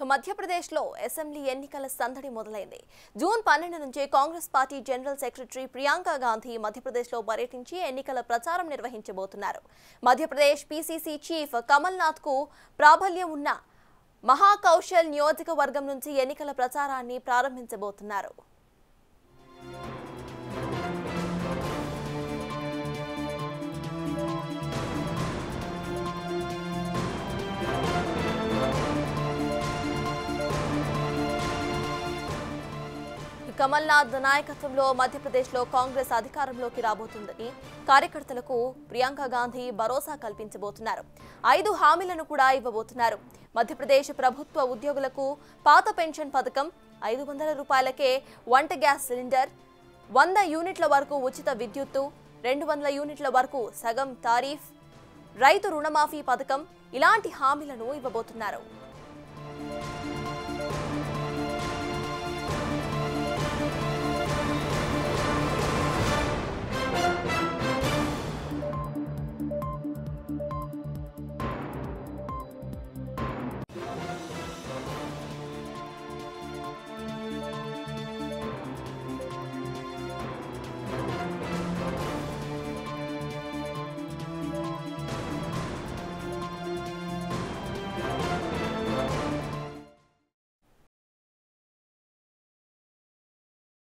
మధ్యప్రదేశ్లో అసెంబ్లీ ఎన్నికల సందడి మొదలైంది. జూన్ 12 నుంచి Congress party general secretary Priyanka Gandhi మధ్యప్రదేశ్లో పర్యటించి ఎన్నికల ప్రచారం నిర్వహించబోతున్నారు. మధ్యప్రదేశ్ పీసీసీ చీఫ్ కమల్నాథ్ కు ప్రాబల్యం ఉన్న మహాకౌశల్ నియోజకవర్గం నుంచి ఎన్నికల ప్రచారాన్ని ప్రారంభించబోతున్నారు. కమల్నాథ్ నాయకత్వంలో మధ్యప్రదేశ్లో కాంగ్రెస్ అధికారంలోకి రాబోతుందని కార్యకర్తలకు ప్రియాంక గాంధీ భరోసా కల్పించబోతున్నారు. 5 హామీలను కూడా ఇవ్వబోతున్నారు. మధ్యప్రదేశ్ ప్రభుత్వ ఉద్యోగులకు పాత పెన్షన్ పథకం, 500 రూపాయలకే వంట గ్యాస్ సిలిండర్, 100 యూనిట్ల వరకు ఉచిత విద్యుత్తు, 200 యూనిట్ల వరకు సగం టారిఫ్, రైతు రుణమాఫీ పథకం ఇలాంటి హామీలను ఇవ్వబోతున్నారు.